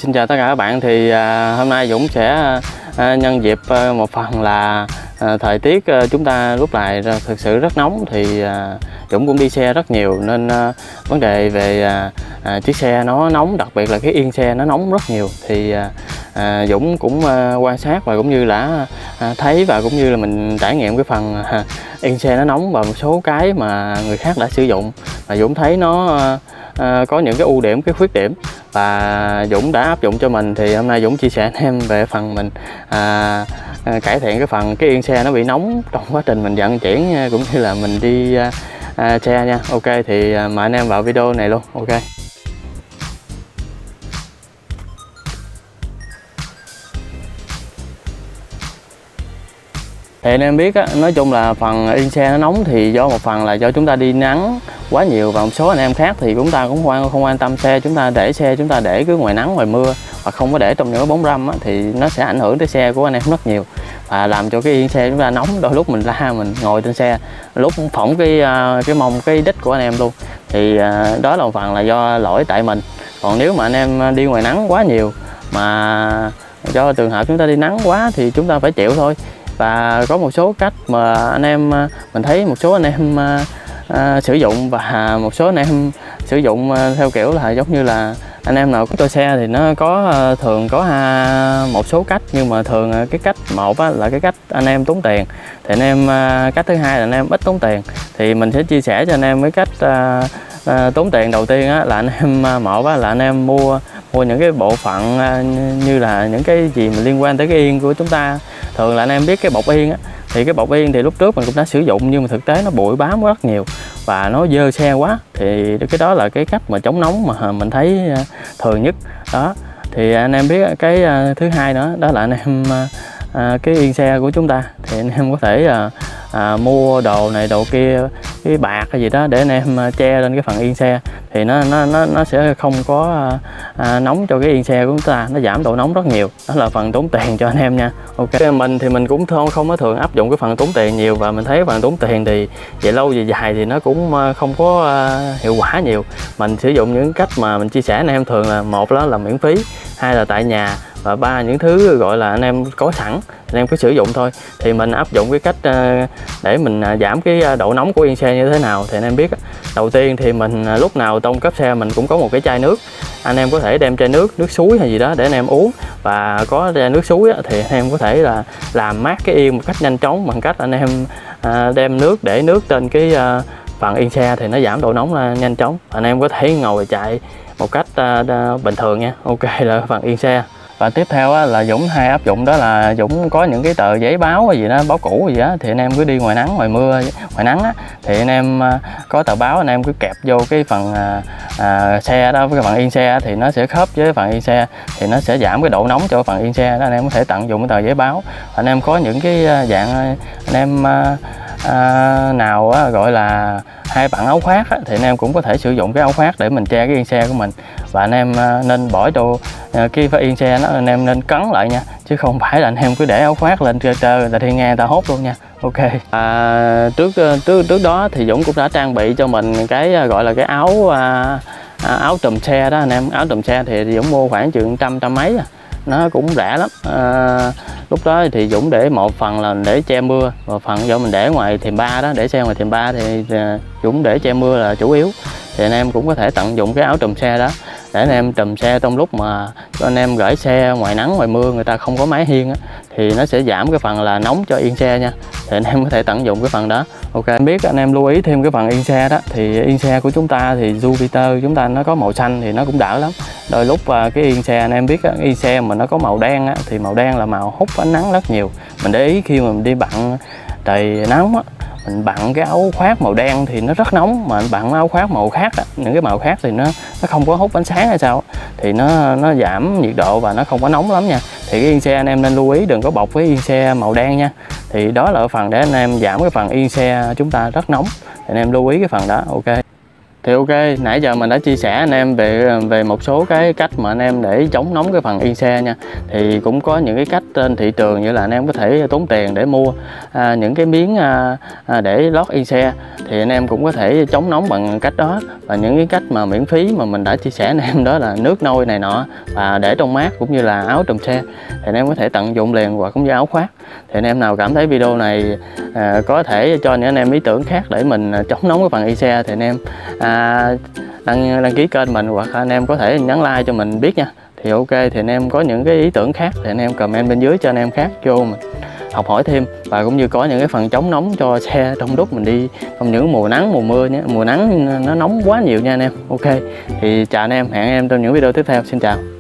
Xin chào tất cả các bạn. Thì hôm nay Dũng sẽ nhân dịp một phần là thời tiết chúng ta lúc này thực sự rất nóng, thì Dũng cũng đi xe rất nhiều nên vấn đề về chiếc xe nó nóng, đặc biệt là cái yên xe nó nóng rất nhiều. Thì Dũng cũng quan sát và cũng như là thấy và cũng như là mình trải nghiệm cái phần yên xe nó nóng và một số cái mà người khác đã sử dụng, và Dũng thấy nó có những cái ưu điểm, cái khuyết điểm và Dũng đã áp dụng cho mình. Thì hôm nay Dũng chia sẻ anh em về phần mình cải thiện cái phần cái yên xe nó bị nóng trong quá trình mình vận chuyển cũng như là mình đi xe nha. Ok, thì mời anh em vào video này luôn. Ok. Thì anh em biết á, nói chung là phần yên xe nó nóng thì do một phần là do chúng ta đi nắng quá nhiều, và một số anh em khác thì chúng ta cũng không quan tâm xe chúng ta để cứ ngoài nắng ngoài mưa hoặc không có để trong những cái bóng râm á, thì nó sẽ ảnh hưởng tới xe của anh em rất nhiều và làm cho cái yên xe chúng ta nóng. Đôi lúc mình ra mình ngồi trên xe lúc phỏng cái mông cái đít của anh em luôn, thì đó là một phần là do lỗi tại mình. Còn nếu mà anh em đi ngoài nắng quá nhiều mà do trường hợp chúng ta đi nắng quá thì chúng ta phải chịu thôi. Và có một số cách mà anh em mình thấy một số anh em sử dụng, và một số anh em sử dụng theo kiểu là giống như là anh em nào có cho xe thì nó có thường có một số cách, nhưng mà thường cái cách một là cái cách anh em tốn tiền, thì anh em cách thứ hai là anh em ít tốn tiền. Thì mình sẽ chia sẻ cho anh em cái cách tốn tiền đầu tiên là anh em là anh em mua những cái bộ phận như là những cái gì mà liên quan tới cái yên của chúng ta. Thường là anh em biết cái bọc yên thì cái bọc yên thì lúc trước mình cũng đã sử dụng, nhưng mà thực tế nó bụi bám rất nhiều và nó dơ xe quá, thì cái đó là cái cách mà chống nóng mà mình thấy thường nhất đó. Thì anh em biết cái thứ hai nữa đó là anh em cái yên xe của chúng ta thì anh em có thể mua đồ này đồ kia, cái bạc hay gì đó để anh em che lên cái phần yên xe, thì nó sẽ không có nóng cho cái yên xe của chúng ta, nó giảm độ nóng rất nhiều. Đó là phần tốn tiền cho anh em nha. Ok, mình thì mình cũng không có thường áp dụng cái phần tốn tiền nhiều, và mình thấy phần tốn tiền thì về lâu về dài thì nó cũng không có hiệu quả nhiều. Mình sử dụng những cách mà mình chia sẻ anh em, thường là một đó là miễn phí, hai là tại nhà, và ba những thứ gọi là anh em có sẵn, anh em cứ sử dụng thôi. Thì mình áp dụng cái cách để mình giảm cái độ nóng của yên xe như thế nào. Thì anh em biết đầu tiên thì mình lúc nào trong cốp xe mình cũng có một cái chai nước. Anh em có thể đem chai nước suối hay gì đó để anh em uống, và có chai nước suối thì anh em có thể là làm mát cái yên một cách nhanh chóng bằng cách anh em đem nước, để nước trên cái phần yên xe thì nó giảm độ nóng là nhanh chóng. Anh em có thể ngồi chạy một cách bình thường nha. Ok, là phần yên xe. Và tiếp theo là Dũng hay áp dụng đó là Dũng có những cái tờ giấy báo hay gì đó, báo cũ gì đó, thì anh em cứ đi ngoài nắng ngoài mưa ngoài nắng thì anh em có tờ báo anh em cứ kẹp vô cái phần xe đó, với cái phần yên xe thì nó sẽ khớp với phần yên xe, thì nó sẽ giảm cái độ nóng cho phần yên xe đó. Anh em có thể tận dụng cái tờ giấy báo. Anh em có những cái dạng anh em nào gọi là hai bạn áo khoác thì anh em cũng có thể sử dụng cái áo khoác để mình che cái yên xe của mình. Và anh em nên bỏ vô cái yên xe nó, anh em nên cấn lại nha, chứ không phải là anh em cứ để áo khoác lên trơ là thì nghe người ta hốt luôn nha. Ok, trước đó thì Dũng cũng đã trang bị cho mình cái gọi là cái áo trùm xe đó anh em. Áo trùm xe thì Dũng mua khoảng chừng trăm mấy nó cũng rẻ lắm. Lúc đó thì Dũng để một phần là để che mưa, và phần do mình để ngoài thềm ba đó, để xe ngoài thềm ba thì Dũng để che mưa là chủ yếu. Thì anh em cũng có thể tận dụng cái áo trùm xe đó để anh em trùm xe trong lúc mà cho anh em gửi xe ngoài nắng ngoài mưa, người ta không có máy hiên thì nó sẽ giảm cái phần là nóng cho yên xe nha. Thì anh em có thể tận dụng cái phần đó. Ok, em biết anh em lưu ý thêm cái phần yên xe đó, thì yên xe của chúng ta thì Jupiter chúng ta nó có màu xanh thì nó cũng đỡ lắm. Đôi lúc cái yên xe anh em biết yên xe mà nó có màu đen thì màu đen là màu hút ánh nắng rất nhiều. Mình để ý khi mà mình đi bận trời nóng mình bận cái áo khoác màu đen thì nó rất nóng, mà anh bận áo khoác màu khác những cái màu khác thì nó không có hút ánh sáng hay sao, thì nó giảm nhiệt độ và nó không có nóng lắm nha. Thì cái yên xe anh em nên lưu ý đừng có bọc với yên xe màu đen nha. Thì đó là phần để anh em giảm cái phần yên xe chúng ta rất nóng, thì anh em lưu ý cái phần đó. Ok, Thì ok, nãy giờ mình đã chia sẻ anh em về một số cái cách mà anh em để chống nóng cái phần yên xe nha. Thì cũng có những cái cách trên thị trường, như là anh em có thể tốn tiền để mua những cái miếng để lót yên xe, thì anh em cũng có thể chống nóng bằng cách đó. Và những cái cách mà miễn phí mà mình đã chia sẻ anh em đó là nước nôi này nọ và để trong mát, cũng như là áo trùm xe, thì anh em có thể tận dụng liền, hoặc cũng như áo khoác. Thì anh em nào cảm thấy video này có thể cho những anh em ý tưởng khác để mình chống nóng cái phần yên xe, thì anh em đăng ký kênh mình, hoặc anh em có thể nhấn like cho mình biết nha. Thì ok, thì anh em có những cái ý tưởng khác thì anh em comment bên dưới cho anh em khác vô mình học hỏi thêm, và cũng như có những cái phần chống nóng cho xe trong lúc mình đi trong những mùa nắng mùa mưa nhé. Mùa nắng nó nóng quá nhiều nha anh em. Ok, thì chào anh em, hẹn anh em trong những video tiếp theo. Xin chào.